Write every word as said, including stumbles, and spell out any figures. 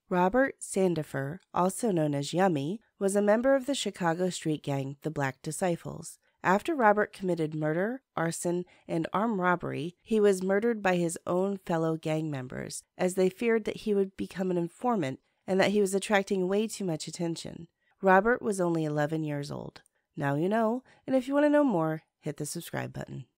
Robert Sandifer, also known as Yummy, was a member of the Chicago street gang, the Black Disciples. After Robert committed murder, arson, and armed robbery, he was murdered by his own fellow gang members, as they feared that he would become an informant and that he was attracting way too much attention. Robert was only eleven years old. Now you know, and if you want to know more, hit the subscribe button.